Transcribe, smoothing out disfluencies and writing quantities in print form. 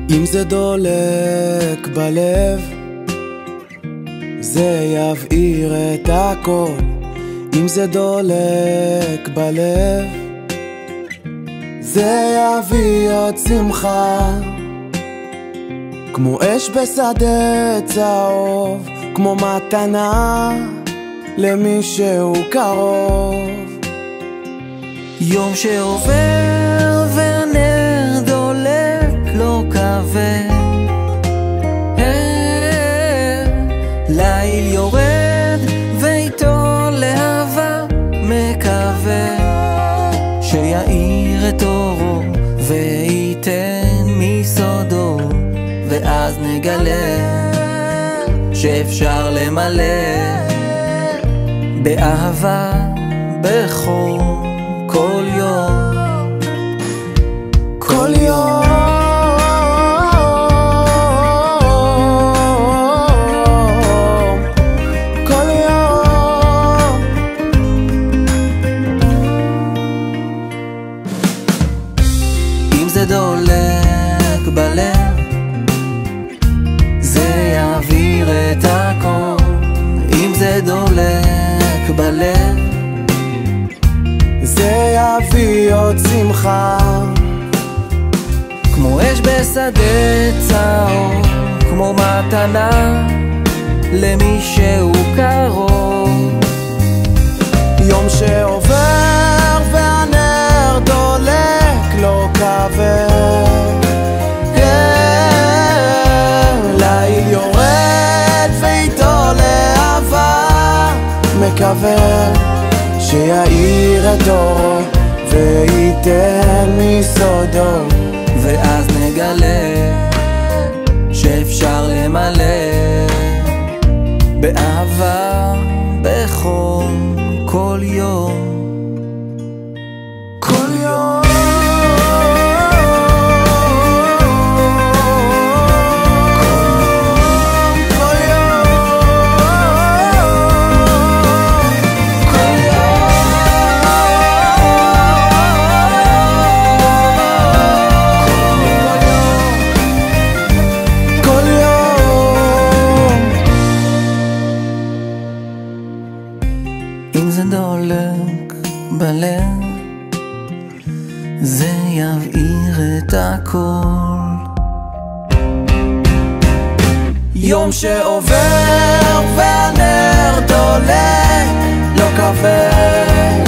אם זה דולק בלב, זה יבעיר את הכל. אם זה דולק בלב, זה יביא עוד שמחה, כמו אש בשדה צהוב, כמו מתנה למי שהוא קרוב. יום שעובר והנר דולק לא כבד, ליל יורד ואיתו להבה מקווה, שיאיר את אורו וייתן מסודו, ואז נגלה שאפשר למלא באהבה בחום כל יום, כל יום. אם זה דולק בלב, זה יעביר את הכל. אם זה דולק בלב, זה יביא עוד שמחה, כמו אש בשדה צהוב, כמו מתנה למי שהוא קרוב. יום שעובר והנר דולק לא כבד, ליל יורד ואיתו להבה מקווה, שיאיר את אורו וייתן מסודו, ואז נגלה שאפשר למלא באהבה בחום כל יום, כל יום. אם זה דולק בלב, זה יבעיר את הכל. יום שעובר והנר דולק לא כבד,